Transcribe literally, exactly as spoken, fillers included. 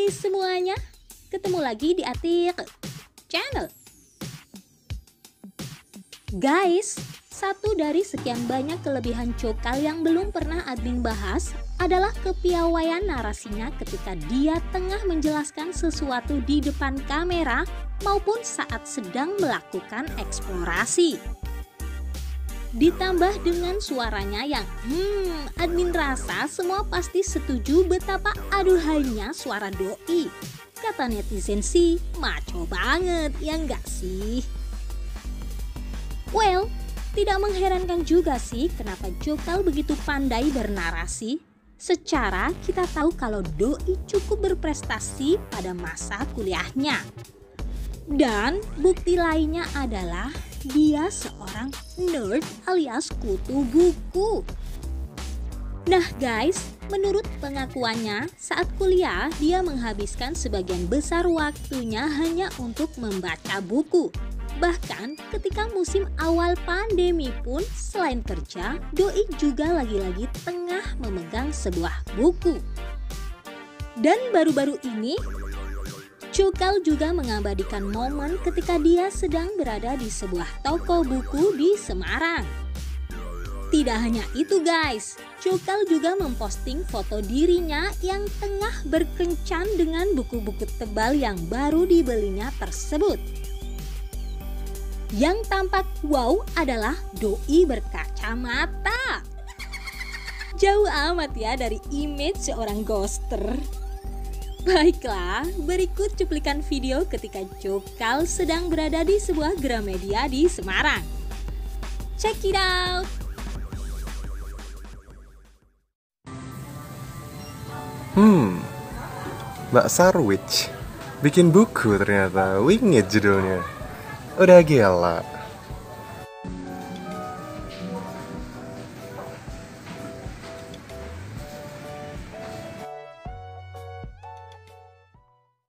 Hai semuanya, ketemu lagi di Atik Channel. Guys, satu dari sekian banyak kelebihan Cokal yang belum pernah admin bahas adalah kepiawaian narasinya ketika dia tengah menjelaskan sesuatu di depan kamera maupun saat sedang melakukan eksplorasi. Ditambah dengan suaranya yang hmm, admin rasa semua pasti setuju betapa aduhainya suara doi. Kata netizen sih, maco banget, ya enggak sih? Well, tidak mengherankan juga sih kenapa Cokal begitu pandai bernarasi. Secara kita tahu kalau doi cukup berprestasi pada masa kuliahnya. Dan bukti lainnya adalah dia seorang nerd alias kutu buku. Nah guys, menurut pengakuannya saat kuliah dia menghabiskan sebagian besar waktunya hanya untuk membaca buku. Bahkan ketika musim awal pandemi pun selain kerja, doi juga lagi-lagi tengah memegang sebuah buku. Dan baru-baru ini Cokal juga mengabadikan momen ketika dia sedang berada di sebuah toko buku di Semarang. Tidak hanya itu guys, Cokal juga memposting foto dirinya yang tengah berkencan dengan buku-buku tebal yang baru dibelinya tersebut. Yang tampak wow adalah doi berkacamata. Jauh amat ya dari image seorang ghoster. Baiklah, berikut cuplikan video ketika Cokal sedang berada di sebuah Gramedia di Semarang. Check it out! Hmm, Mbak Sarwich bikin buku ternyata, wingit judulnya. Udah gila.